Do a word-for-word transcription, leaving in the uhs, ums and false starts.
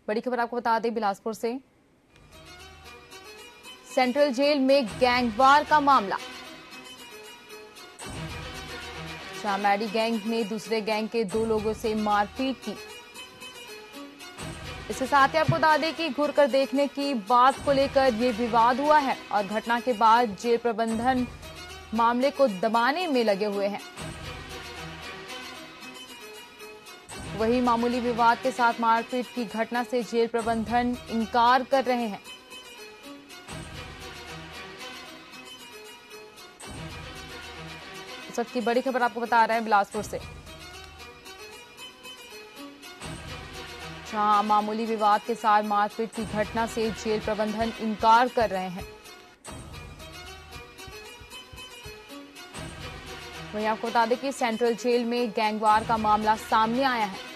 बड़ी खबर आपको बता दें बिलासपुर से। सेंट्रल जेल में गैंगवार का मामला। शामैडी गैंग ने दूसरे गैंग के दो लोगों से मारपीट की। इसके साथ ही आपको बता दें कि घूर कर देखने की बात को लेकर ये विवाद हुआ है और घटना के बाद जेल प्रबंधन मामले को दबाने में लगे हुए हैं। वही मामूली विवाद के साथ मारपीट की घटना से जेल प्रबंधन इनकार कर रहे हैं। इस वक्त की बड़ी खबर आपको बता रहे हैं बिलासपुर से, जहां मामूली विवाद के साथ मारपीट की घटना से जेल प्रबंधन इनकार कर रहे हैं। वहीं आपको बता दें कि सेंट्रल जेल में गैंगवार का मामला सामने आया है।